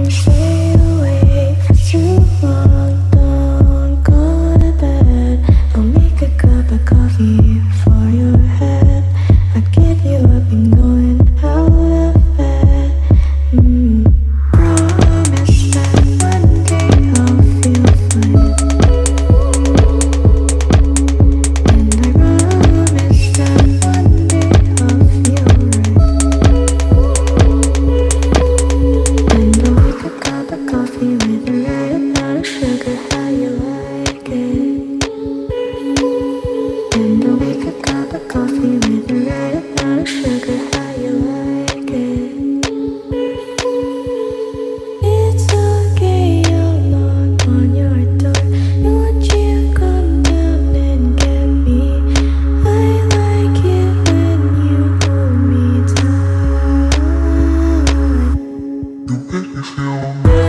stay awake for too long. Don't go to bed. I'll make a cup of coffee for your head. I'll get you up and going out of bed. Promise that one day I'll feel fine. And I promise that one day I'll feel right. And I'll make a cup of coffee with the right amount of sugar, how you like it. And I'll make a cup of coffee with the right amount of sugar, how you like it. It's okay, I'll knock on your door. You want you come down and get me. I like it when you hold me tight. You make me feel